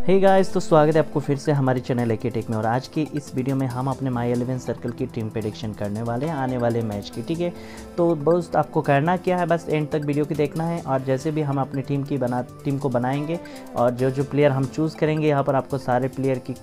Hey guys, तो स्वागत है आपको फिर से हमारे चैनल एके टेक में। और आज की इस वीडियो में हम अपने माई 11 सर्कल की टीम प्रेडिक्शन करने वाले हैं आने वाले मैच की। ठीक है, तो बस आपको करना क्या है, बस एंड तक वीडियो की देखना है। और जैसे भी हम अपनी टीम को बनाएंगे और जो प्लेयर हम चूज़ करेंगे, यहाँ पर आपको सारे प्लेयर की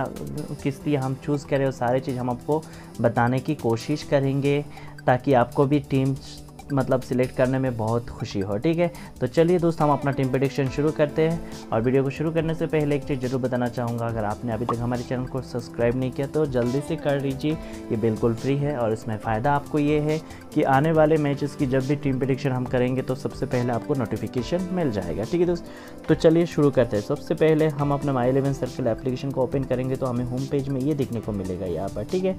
किस लिए हम चूज़ करें वो सारी चीज़ हम आपको बताने की कोशिश करेंगे, ताकि आपको भी टीम सिलेक्ट करने में बहुत खुशी हो। ठीक है, तो चलिए दोस्त, हम अपना टीम प्रेडिक्शन शुरू करते हैं। और वीडियो को शुरू करने से पहले एक चीज़ ज़रूर बताना चाहूँगा, अगर आपने अभी तक हमारे चैनल को सब्सक्राइब नहीं किया तो जल्दी से कर लीजिए, ये बिल्कुल फ्री है। और इसमें फ़ायदा आपको ये है कि आने वाले मैचेस की जब भी टीम प्रेडिक्शन हम करेंगे तो सबसे पहले आपको नोटिफिकेशन मिल जाएगा। ठीक है दोस्त, तो चलिए शुरू करते हैं। सबसे पहले हम अपना माई 11 सर्कल एप्लीकेशन को ओपन करेंगे तो हमें होम पेज में ये देखने को मिलेगा यहाँ पर। ठीक है,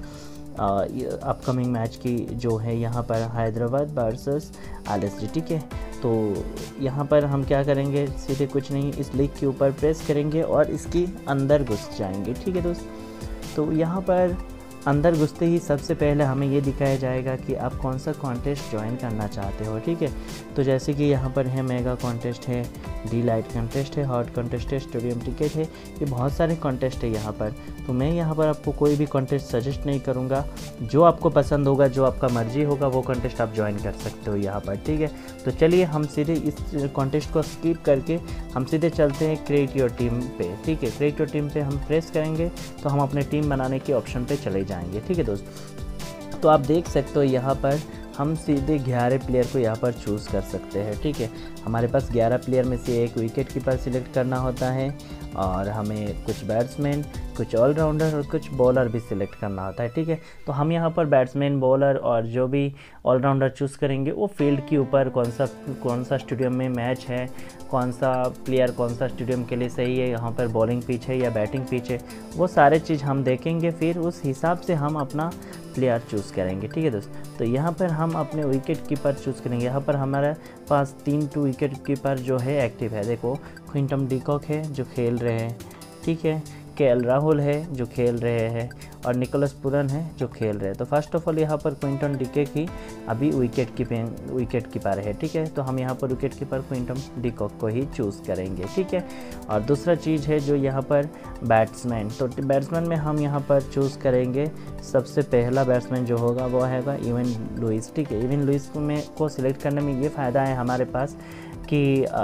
अपकमिंग मैच की जो है यहाँ पर हैदराबाद वर्सेस LSG। ठीक है, तो यहाँ पर हम क्या करेंगे, सीधे कुछ नहीं, इस लिंक के ऊपर प्रेस करेंगे और इसकी अंदर घुस जाएंगे। ठीक है दोस्त, तो यहाँ पर अंदर घुसते ही सबसे पहले हमें ये दिखाया जाएगा कि आप कौन सा कॉन्टेस्ट ज्वाइन करना चाहते हो। ठीक है, तो जैसे कि यहाँ पर है मेगा कॉन्टेस्ट है, डी लाइट कॉन्टेस्ट है, हॉट कॉन्टेस्ट है, स्टेडियम टिकट है, ये बहुत सारे कॉन्टेस्ट है यहाँ पर। तो मैं यहाँ पर आपको कोई भी कॉन्टेस्ट सजेस्ट नहीं करूँगा, जो आपको पसंद होगा, जो आपका मर्जी होगा वो कॉन्टेस्ट आप ज्वाइन कर सकते हो यहाँ पर। ठीक है, तो चलिए हम सीधे इस कॉन्टेस्ट को स्किप करके हम सीधे चलते हैं क्रिएट योर टीम पे। ठीक है, क्रिएट योर टीम पे हम प्रेस करेंगे तो हम अपने टीम बनाने के ऑप्शन पे चले जाएंगे। ठीक है दोस्त, तो आप देख सकते हो यहाँ पर हम सीधे 11 प्लेयर को यहाँ पर चूज़ कर सकते हैं। ठीक है, हमारे पास 11 प्लेयर में से एक विकेट कीपर सिलेक्ट करना होता है, और हमें कुछ बैट्समैन, कुछ ऑलराउंडर और कुछ बॉलर भी सिलेक्ट करना होता है। ठीक है, तो हम यहाँ पर बैट्समैन, बॉलर और जो भी ऑलराउंडर चूज़ करेंगे वो फील्ड के ऊपर कौन सा स्टेडियम में मैच है, कौन सा प्लेयर कौन सा स्टेडियम के लिए सही है, यहाँ पर बॉलिंग पिच है या बैटिंग पिच है, वो सारे चीज़ हम देखेंगे, फिर उस हिसाब से हम अपना प्लेयर चूज़ करेंगे। ठीक है दोस्त, तो यहाँ पर हम अपने विकेट कीपर चूज़ करेंगे। यहाँ पर हमारे पास 3 विकेट कीपर जो है एक्टिव है। देखो, क्विंटन डिकॉक है जो खेल रहे हैं, ठीक है, केएल राहुल है जो खेल रहे हैं, और निकोलस पुरन है जो खेल रहे हैं। तो फर्स्ट ऑफ ऑल यहाँ पर क्विंटन डिकॉक ही अभी विकेट कीपर है। ठीक है, तो हम यहाँ पर विकेट कीपर क्विंटन डिकॉक को ही चूज़ करेंगे। ठीक है, और दूसरा चीज़ है जो यहाँ पर बैट्समैन, तो बैट्समैन में हम यहाँ पर चूज़ करेंगे, सबसे पहला बैट्समैन जो होगा वो है इवन लुइस। ठीक है, इवन लुइस को सिलेक्ट करने में ये फ़ायदा है हमारे पास कि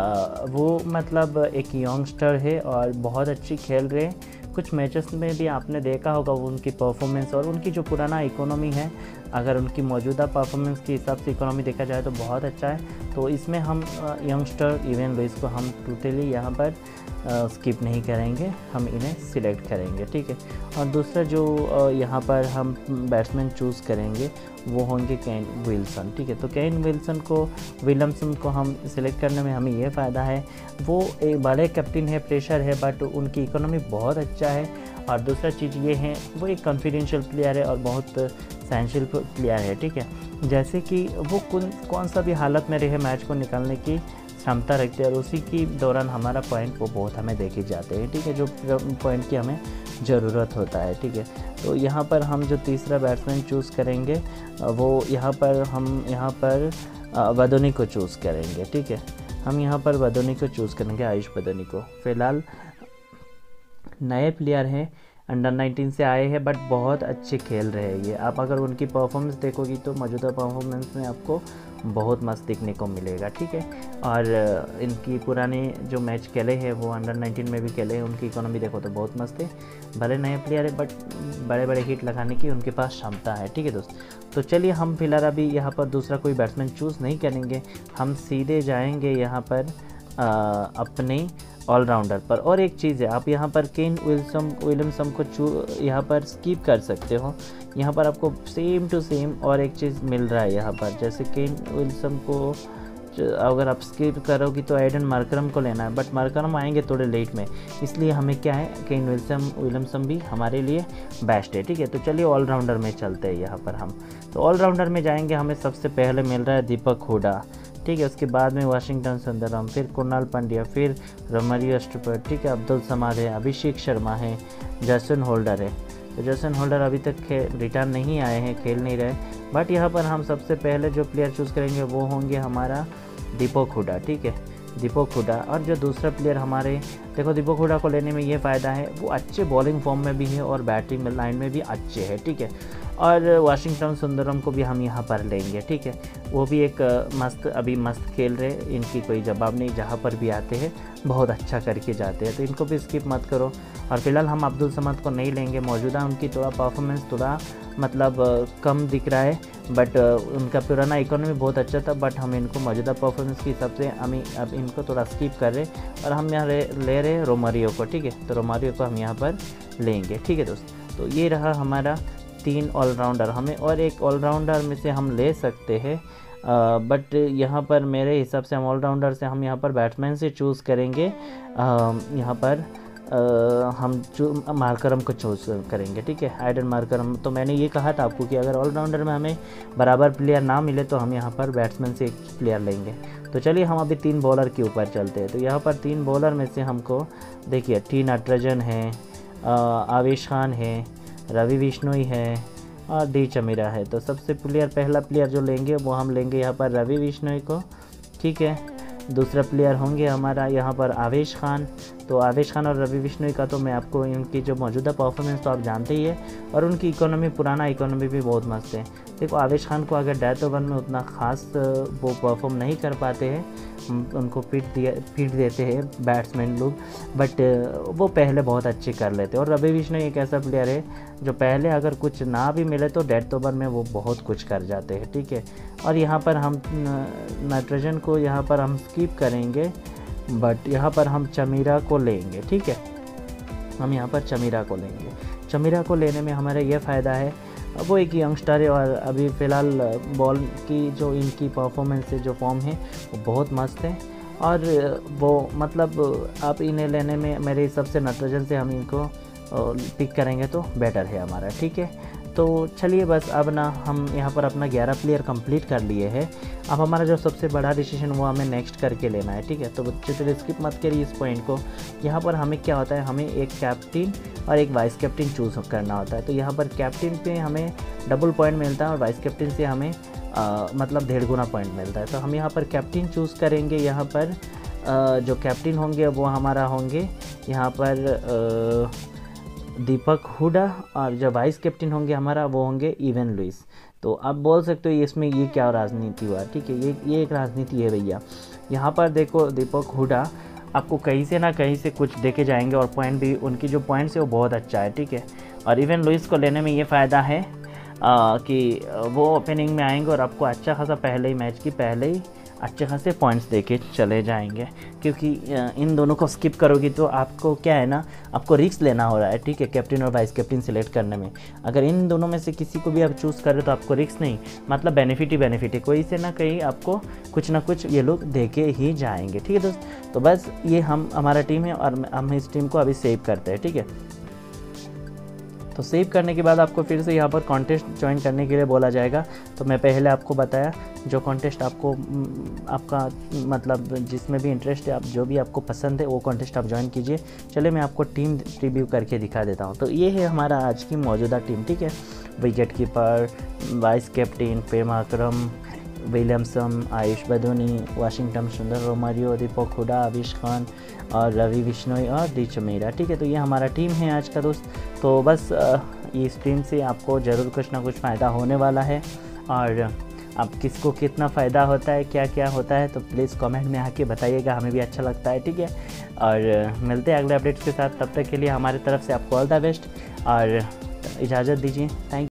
वो एक यंगस्टर है और बहुत अच्छी खेल रहे हैं। कुछ मैचेस में भी आपने देखा होगा वो उनकी परफॉर्मेंस और उनकी जो पुराना इकोनॉमी है, अगर उनकी मौजूदा परफॉर्मेंस के हिसाब से इकोनॉमी देखा जाए तो बहुत अच्छा है। तो इसमें हम यंगस्टर इवन लुइस को हम टोटली यहाँ पर स्किप नहीं करेंगे, हम इन्हें सिलेक्ट करेंगे। ठीक है, और दूसरा जो यहाँ पर हम बैट्समैन चूज़ करेंगे वो होंगे केन विल्सन। ठीक है, तो केन विलियमसन को हम सिलेक्ट करने में हमें ये फ़ायदा है, वो एक बड़े कैप्टन है, प्रेशर है, बट उनकी इकोनॉमी बहुत अच्छा है। और दूसरा चीज़ ये है वो एक कॉन्फिडेंशियल प्लेयर है और बहुत सेंशियल प्लेयर है। ठीक है, जैसे कि वो कौन सा भी हालत में रहे मैच को निकालने की क्षमता रखते हैं, और उसी की दौरान हमारा पॉइंट वो बहुत हमें देखे जाते हैं। ठीक है, जो पॉइंट की हमें ज़रूरत होता है। ठीक है, तो यहाँ पर हम जो तीसरा बैट्समैन चूज़ करेंगे वो यहाँ पर बदोनी को चूज़ करेंगे। ठीक है, हम यहाँ पर बदोनी को चूज़ करेंगे, आयुष बदोनी को। फ़िलहाल नए प्लेयर हैं, अंडर 19 से आए हैं, बट बहुत अच्छे खेल रहे हैं ये। आप अगर उनकी परफॉर्मेंस देखोगी तो मौजूदा परफॉर्मेंस में आपको बहुत मस्त दिखने को मिलेगा। ठीक है, और इनकी पुराने जो मैच खेले हैं वो अंडर 19 में भी खेले हैं, उनकी इकोनॉमी देखो तो बहुत मस्त है। भले नए प्लेयर है बट बड़े बड़े हिट लगाने की उनके पास क्षमता है। ठीक है दोस्त, तो चलिए हम फिलहाल अभी यहाँ पर दूसरा कोई बैट्समैन चूज़ नहीं करेंगे, हम सीधे जाएंगे यहाँ पर अपने ऑलराउंडर पर। और एक चीज़ है, आप यहाँ पर केन विलियमसन को यहाँ पर स्किप कर सकते हो। यहाँ पर आपको सेम टू सेम और एक चीज़ मिल रहा है यहाँ पर, जैसे केन विलियमसन को अगर आप स्किप करोगी तो एडन मार्करम को लेना है, बट मार्करम आएंगे थोड़े लेट में, इसलिए हमें क्या है, केन विलियमसन भी हमारे लिए बेस्ट है। ठीक है, तो चलिए ऑलराउंडर में चलते हैं। यहाँ पर हम तो ऑलराउंडर में जाएंगे, हमें सबसे पहले मिल रहा है दीपक हुडा। ठीक है, उसके बाद में वाशिंगटन सुंदरम, फिर कुणाल पांड्या, फिर रोमारियो स्टुअर्ट, ठीक है, अब्दुल समाद है, अभिषेक शर्मा है, जैसन होल्डर है। तो जैसन होल्डर अभी तक रिटर्न नहीं आए हैं, खेल नहीं रहे, बट यहाँ पर हम सबसे पहले जो प्लेयर चूज़ करेंगे वो होंगे हमारा दीपक हुडा। ठीक है, दीपक हुडा। और जो दूसरा प्लेयर हमारे देखो दीपक हुडा को लेने में ये फ़ायदा है, वो अच्छे बॉलिंग फॉर्म में भी है और बैटिंग में लाइन में भी अच्छे है, ठीक है। और वाशिंगटन सुंदरम को भी हम यहाँ पर लेंगे, ठीक है। वो भी एक मस्त खेल रहे, इनकी कोई जवाब नहीं, जहाँ पर भी आते हैं बहुत अच्छा करके जाते हैं, तो इनको भी स्किप मत करो। और फिलहाल हम अब्दुल समद को नहीं लेंगे, मौजूदा उनकी थोड़ा परफॉर्मेंस थोड़ा मतलब कम दिख रहा है, बट उनका पुराना इकोनॉमी बहुत अच्छा था, बट हम इनको मौजूदा परफॉर्मेंस के हिसाब से हम अब इनको थोड़ा स्किप कर रहे और हम यहाँ ले रहे रोमारियो को, ठीक है। तो रोमारियो को हम यहाँ पर लेंगे, ठीक है दोस्त। तो ये रहा हमारा 3 ऑलराउंडर। हमें और एक ऑलराउंडर में से हम ले सकते हैं, बट यहाँ पर मेरे हिसाब से हम ऑलराउंडर से हम यहाँ पर बैट्समैन से चूज़ करेंगे। यहाँ पर हम मार्करम को चूज़ करेंगे, ठीक है, एडन मार्करम। तो मैंने ये कहा था आपको कि अगर ऑलराउंडर में हमें बराबर प्लेयर ना मिले तो हम यहाँ पर बैट्समैन से एक प्लेयर लेंगे। तो चलिए हम अभी 3 बॉलर के ऊपर चलते हैं। तो यहाँ पर 3 बॉलर में से हमको देखिए टी नटराजन है, आवेश खान है, रवि बिश्नोई है और डी चमीरा है। तो सबसे पहला प्लेयर जो लेंगे वो हम लेंगे यहाँ पर रवि बिश्नोई को, ठीक है। दूसरा प्लेयर होंगे हमारा यहाँ पर आवेश खान। तो आवेश खान और रवि बिश्नोई का तो मैं आपको इनकी जो मौजूदा परफॉर्मेंस तो आप जानते ही है, और उनकी इकोनॉमी पुराना इकोनॉमी भी बहुत मस्त है। देखो आवेश खान को अगर डेथ ओवर में उतना ख़ास वो परफॉर्म नहीं कर पाते हैं, उनको पीट देते हैं बैट्समैन लोग, बट वो पहले बहुत अच्छे कर लेते हैं। और रवि बिश्नोई एक ऐसा प्लेयर है जो पहले अगर कुछ ना भी मिले तो डेथ ओवर में वो बहुत कुछ कर जाते हैं, ठीक है। और यहाँ पर हम नटराजन को यहाँ पर हम स्किप करेंगे, बट यहाँ पर हम चमीरा को लेंगे, ठीक है। हम यहाँ पर चमीरा को लेंगे। चमीरा को लेने में हमारा ये फ़ायदा है, वो एक यंगस्टर है और अभी फ़िलहाल बॉल की जो इनकी परफॉर्मेंस है, जो फॉर्म है वो बहुत मस्त है। और वो मतलब आप इन्हें लेने में मेरे हिसाब से नटराजन से हम इनको पिक करेंगे तो बेटर है हमारा, ठीक है। तो चलिए बस अब ना हम यहाँ पर अपना 11 प्लेयर कंप्लीट कर लिए हैं। अब हमारा जो सबसे बड़ा डिसीजन वो हमें नेक्स्ट करके लेना है, ठीक है। तो बच्चे तो स्किप मत करिए इस पॉइंट को। यहाँ पर हमें क्या होता है, हमें एक कैप्टन और एक वाइस कैप्टन चूज़ करना होता है। तो यहाँ पर कैप्टन पे हमें डबल पॉइंट मिलता है और वाइस कैप्टन से हमें मतलब 1.5 गुना पॉइंट मिलता है। तो हम यहाँ पर कैप्टन चूज़ करेंगे। यहाँ पर जो कैप्टन होंगे वो हमारा होंगे यहाँ पर दीपक हुडा, और जो वाइस कैप्टन होंगे हमारा वो होंगे इवन लुइस। तो आप बोल सकते हो इसमें ये क्या राजनीति हुआ, ठीक है। ये एक राजनीति है भैया। यहाँ पर देखो दीपक हुडा आपको कहीं से ना कहीं से कुछ देके जाएंगे और पॉइंट भी उनकी जो पॉइंट्स है वो बहुत अच्छा है, ठीक है। और इवन लुइस को लेने में ये फ़ायदा है कि वो ओपनिंग में आएंगे और आपको अच्छा खासा पहले ही मैच की पहले ही अच्छे खासे पॉइंट्स देके चले जाएंगे, क्योंकि इन दोनों को स्किप करोगी तो आपको क्या है ना, आपको रिस्क लेना हो रहा है, ठीक है, कैप्टन और वाइस कैप्टन सिलेक्ट करने में। अगर इन दोनों में से किसी को भी आप चूज़ कर रहे हो तो आपको रिस्क नहीं, मतलब बेनिफिट ही बेनिफिट है, कोई से ना कहीं आपको कुछ ना कुछ ये लोग देके ही जाएंगे, ठीक है दोस्त। तो बस ये हमारा टीम है और हम इस टीम को अभी सेव करते हैं, ठीक है। तो सेव करने के बाद आपको फिर से यहाँ पर कॉन्टेस्ट ज्वाइन करने के लिए बोला जाएगा। तो मैं पहले आपको बताया जो कॉन्टेस्ट आपको आपका मतलब जिसमें भी इंटरेस्ट है, आप जो भी आपको पसंद है वो कॉन्टेस्ट आप ज्वाइन कीजिए। चलिए मैं आपको टीम रिव्यू करके दिखा देता हूँ। तो ये है हमारा आज की मौजूदा टीम, ठीक है। विकेट कीपर, वाइस कैप्टन फेम Akram, Williamson, Ayush Badoni, Washington Sundar, Romario, Deepak Hooda, Avesh Khan और रवि बिश्नोई और डी चमीरा, ठीक है। तो ये हमारा टीम है आज का दोस्त। तो बस इस टीम से आपको ज़रूर कुछ ना कुछ फ़ायदा होने वाला है, और अब किसको कितना फ़ायदा होता है, क्या क्या होता है, तो प्लीज़ कमेंट में आके बताइएगा, हमें भी अच्छा लगता है, ठीक है। और मिलते हैं अगले अपडेट्स के साथ, तब तक के लिए हमारी तरफ से आपको ऑल द बेस्ट और इजाज़त दीजिए। थैंक